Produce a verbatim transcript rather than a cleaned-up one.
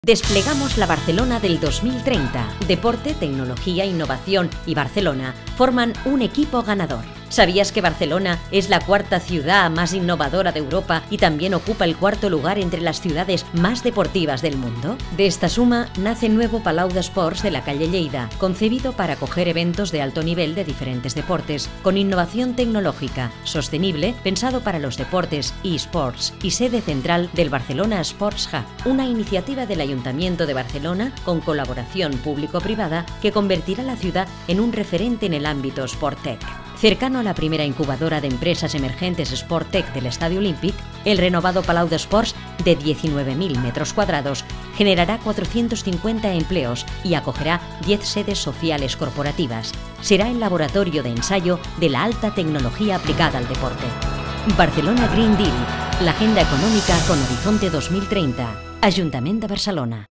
Desplegamos la Barcelona del dos mil treinta. Deporte, tecnología, innovación y Barcelona forman un equipo ganador. ¿Sabías que Barcelona es la cuarta ciudad más innovadora de Europa y también ocupa el cuarto lugar entre las ciudades más deportivas del mundo? De esta suma nace el nuevo Palau d'Esports de la calle Lleida, concebido para acoger eventos de alto nivel de diferentes deportes, con innovación tecnológica, sostenible, pensado para los deportes y eSports y sede central del Barcelona Sports Hub, una iniciativa del Ayuntamiento de Barcelona con colaboración público-privada que convertirá la ciudad en un referente en el ámbito Sporttech. Cercano a la primera incubadora de empresas emergentes Sporttech del Estadio Olímpic, el renovado Palau d'Esports, de diecinueve mil metros cuadrados, generará cuatrocientos cincuenta empleos y acogerá diez sedes sociales corporativas. Será el laboratorio de ensayo de la alta tecnología aplicada al deporte. Barcelona Green Deal, la agenda econòmica con Horizonte dos mil treinta. Ajuntament de Barcelona.